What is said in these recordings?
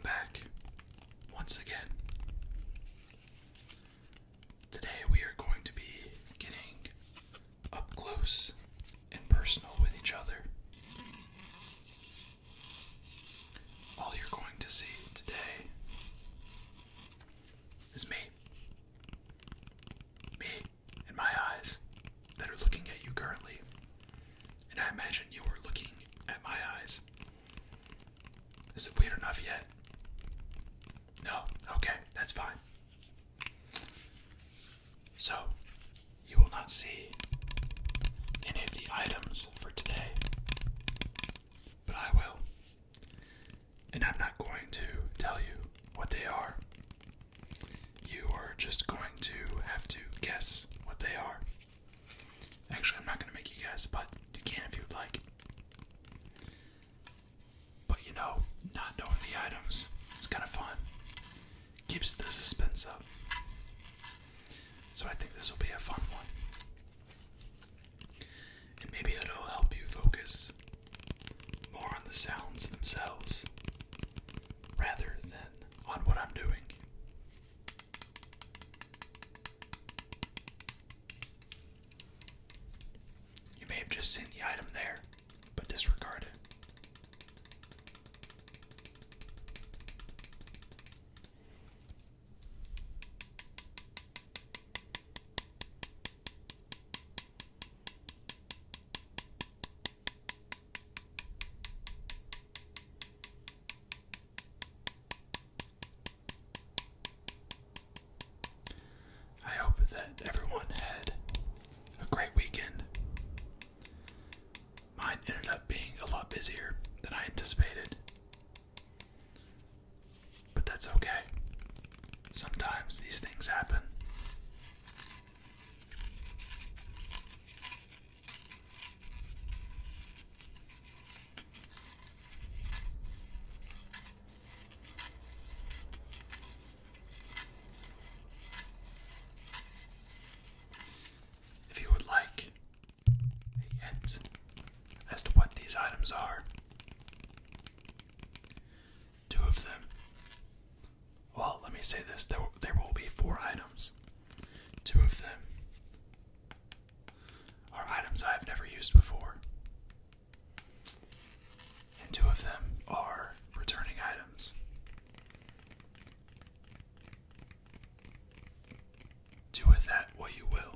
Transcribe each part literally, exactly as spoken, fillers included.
back once again. Today we are going to be getting up close and personal with each other. All you're going to see today is me. Me and my eyes that are looking at you currently. And I imagine you are looking at my eyes. Is it weird enough yet? No? Okay, that's fine. So, you will not see any of the items for today, but I will. And I'm not going to tell you what they are. You are just going to have to guess what they are. Actually, I'm not going to make you guess, but you can if you'd like. But you know, not knowing the items is kind of fun. Keeps the suspense up. So I think this will be a fun one. And maybe it'll help you focus more on the sounds themselves rather than on what I'm doing. You may have just seen the item there, but disregard it. I hope that everyone had a great weekend. Mine ended up being a lot busier than I anticipated. But that's okay. Sometimes these things happen. If you would like a hint as to what these items are, two of them, well, let me say this, there, there will be four items. Two of them are items I have never used before, and two of them are returning items. Do with that what you will.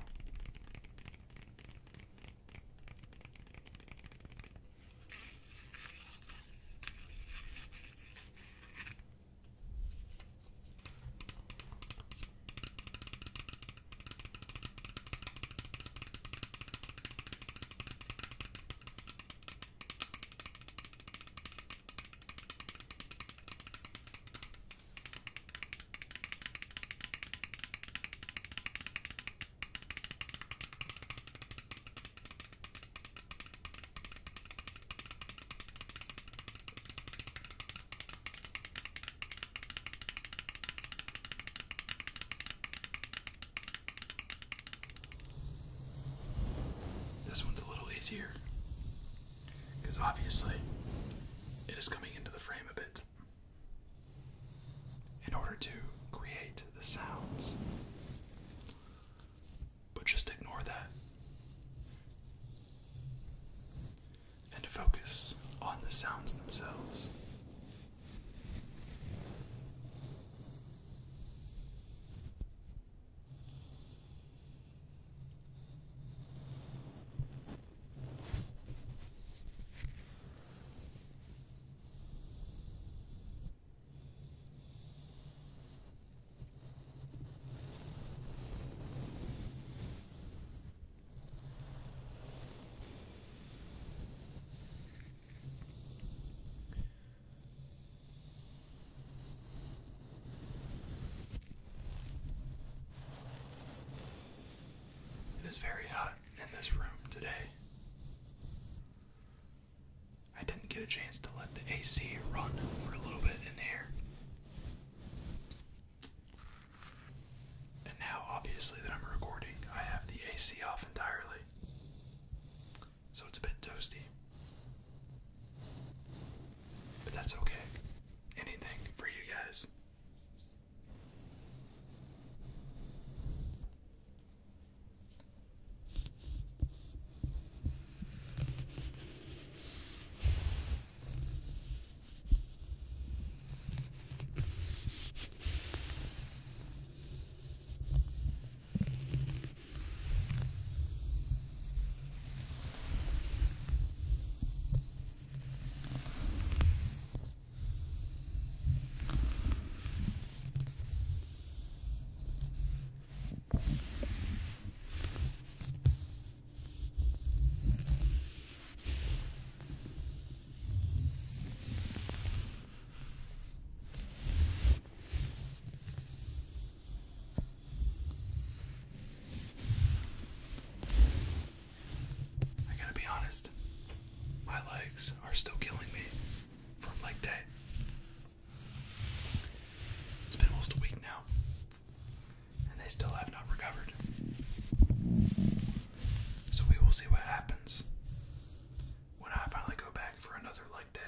This one's a little easier, because obviously it is coming into the frame a bit in order to create the sounds. But just ignore that and focus on the sounds themselves. It is very hot in this room today. I didn't get a chance to let the A C run for a little bit in here. And now, obviously, that I'm recording, I have the A C off entirely. So it's a bit toasty. But that's okay. Anything for you legs are still killing me from leg day. It's been almost a week now, and they still have not recovered. So we will see what happens when I finally go back for another leg day.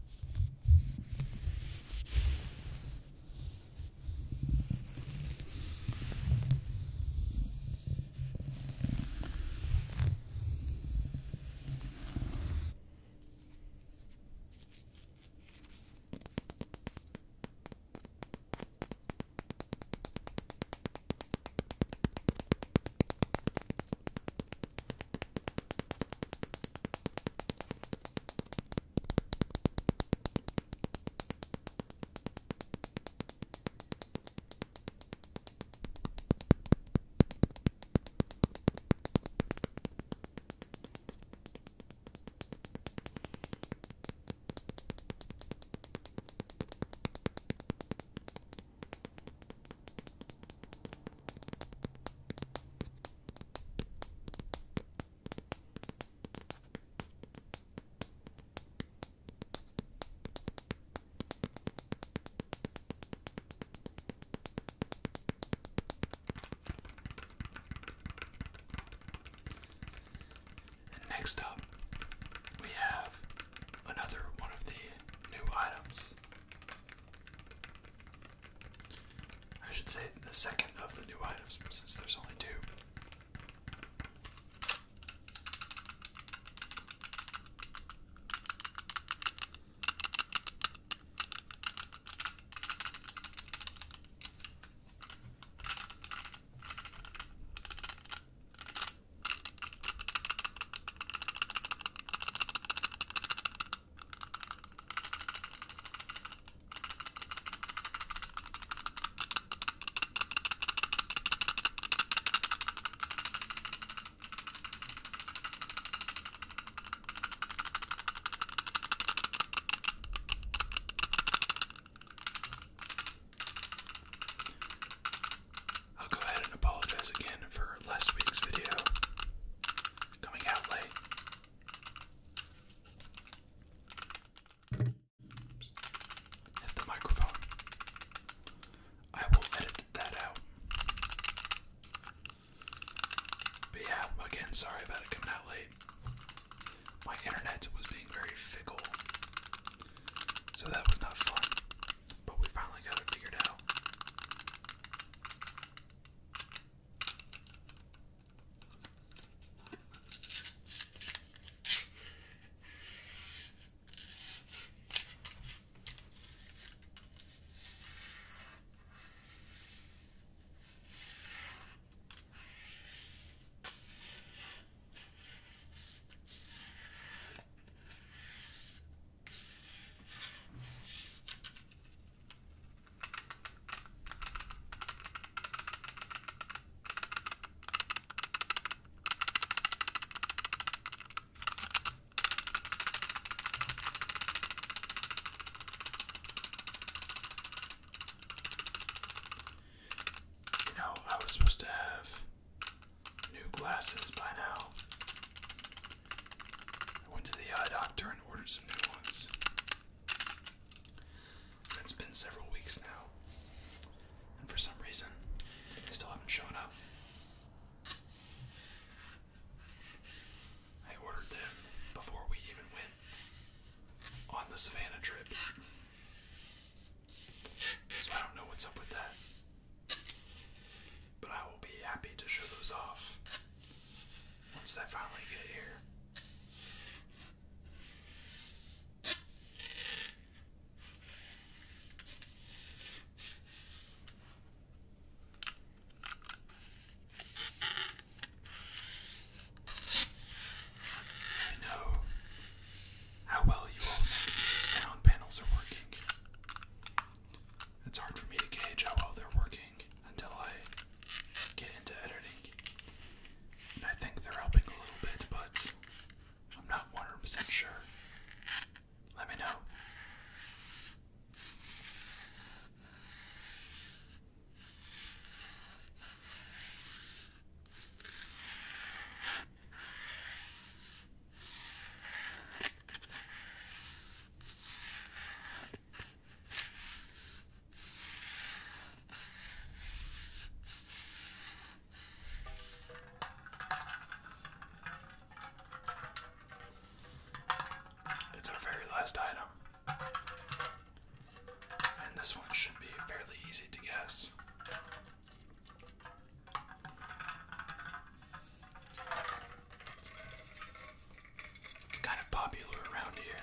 Next up, we have another one of the new items. I should say the second of the new items, since there's only two. Sorry about it coming out late. My internet was being very fickle, so that was not fun, but we finally got it figured out. Supposed to have new glasses by now. I went to the eye doctor and ordered some new ones. It's been several weeks now, and for some reason, they still haven't shown up. I ordered them before we even went on the Savannah trip, so I don't know what's up with that. But I will be happy to show those off once they finally get here. I know how well you all know the sound panel this one should be fairly easy to guess. It's kind of popular around here.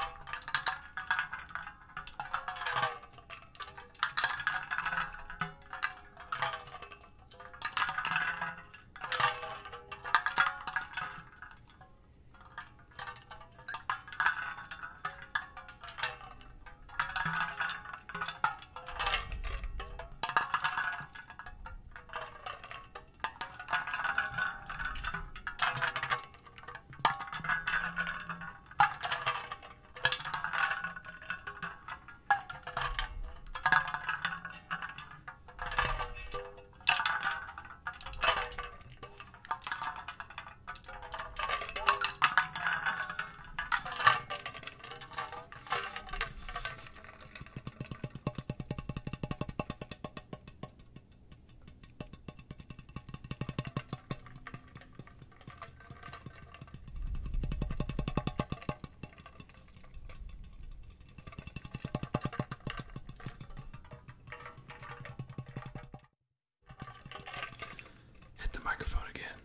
Microphone again.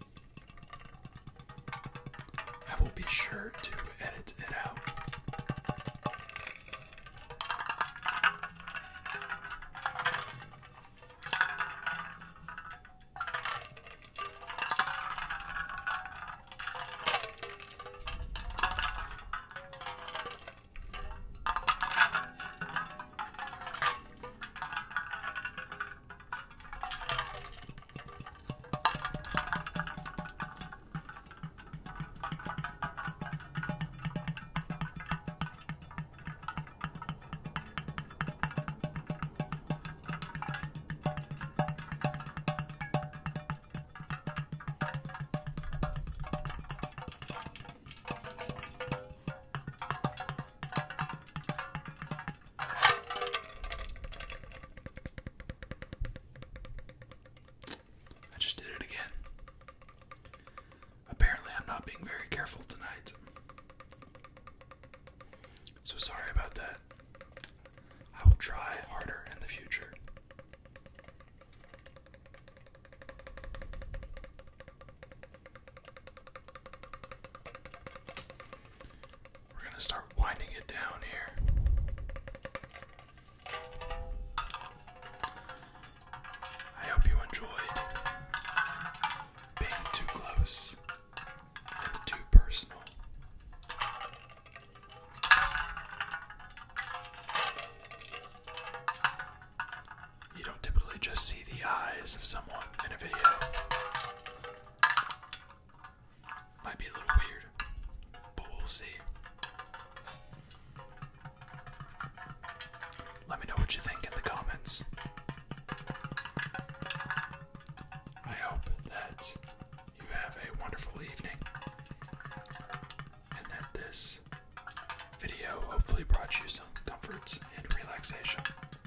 I will be sure to edit it out. Being very careful tonight. So sorry about that. I will try harder in the future. We're going to start winding it down here. I hope you enjoyed being too close. Too personal. You don't typically just see the eyes of someone in a video. Might be a little weird, but we'll see. Let me know what you think in the comments. I hope that you have a wonderful evening. This video hopefully brought you some comfort and relaxation.